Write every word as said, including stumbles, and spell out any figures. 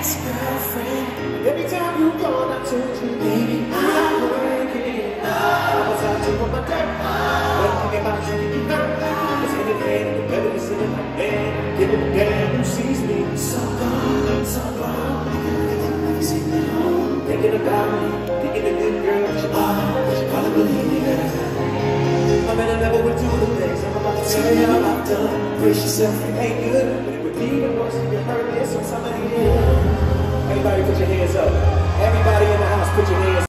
ex-girlfriend. Every time you gone, I told you, baby, I'm working. I was out to put my dirt. When I think about you, you hurt. Cause anything, the better to sit in my man. Give it a damn who sees me. So gone, so gone. Never seen me home. Thinking about me, thinking of good girl. She probably, she probably believe me. I mean, I never would do the things I'm about to tell you I've done. Brace yourself, it ain't good, but it would be the worst if you heard this on somebody else. Everybody put your hands up. Everybody in the house, put your hands up.